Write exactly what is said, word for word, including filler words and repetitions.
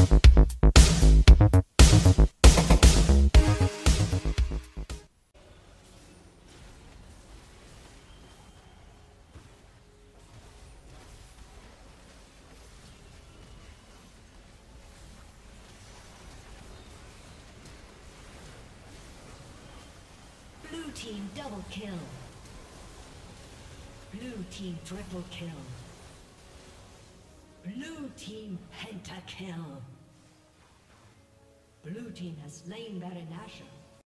Blue team double kill. Blue team triple kill. Blue team pentakill. Blue team has slain Baron Nashor.